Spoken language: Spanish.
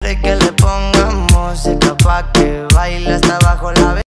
quiere que le ponga música pa' que baile hasta abajo la